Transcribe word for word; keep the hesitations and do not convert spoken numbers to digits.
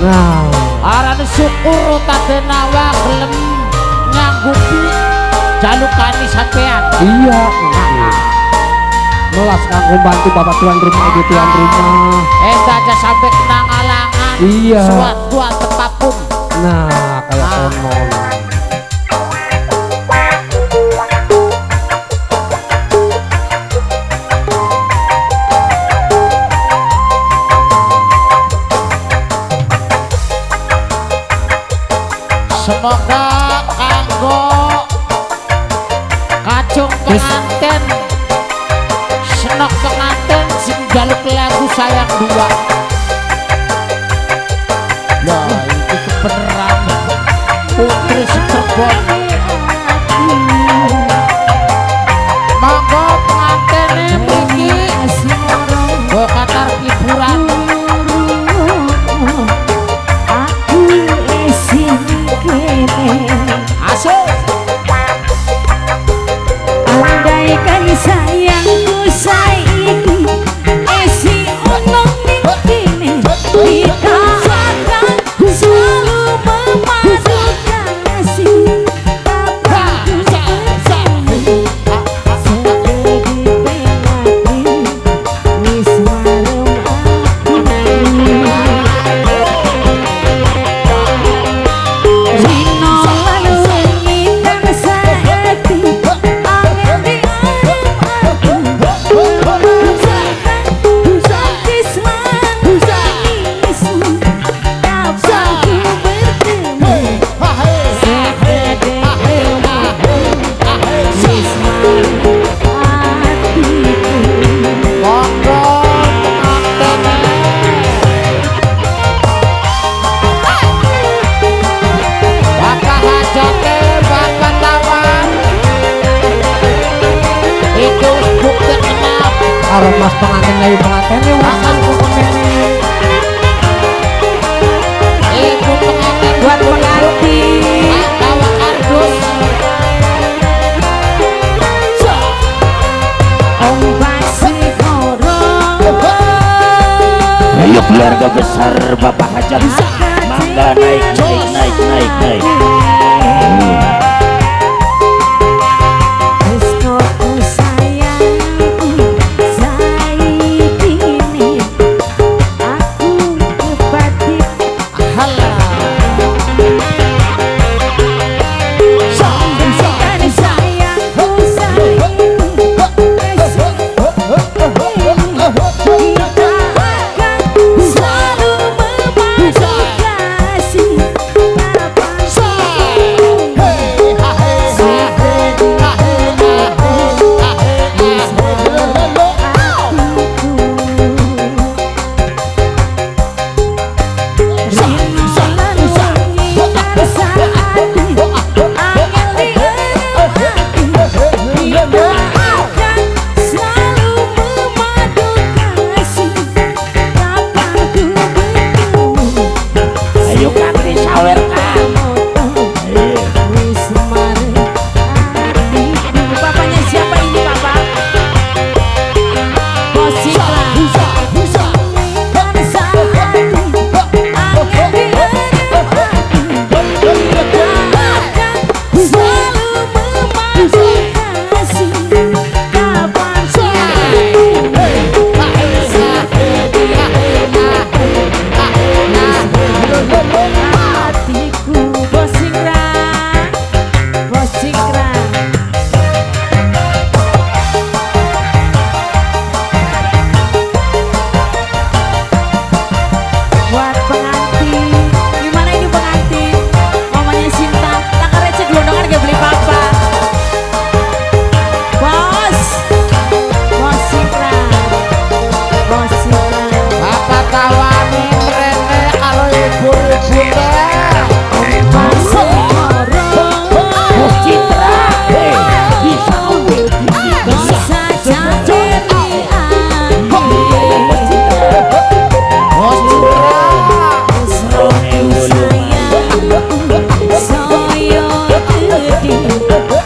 Nah, arane syukur tadenawa gelem nyanggupi jalukane sampean. iya. Melas kanggo bantu bapak tuan rumah ibu tuan rumah. Eh aja sampai kena ngalangan. Iya. Suatu apapun. Nah, kayak Ah. konon. Semoga kanggo kacung pengantin senok pengantin sing jaluk lagu sayang dua. Nah itu kebenaran putri Cirebon. Monggo pengantinnya mriki go katar hiburan. Asik. Andaikan sayangku saiki isi ono ning kene kita akan selalu memadu kasih Karo mas pengantin lagi pengantinnya wasan kukumene. Ibu pengantin buat pengantin bawa kardus. Om Basi Koro. Ayo keluarga besar Bapak Hajat, mangga naik naik naik naik naik. Sayang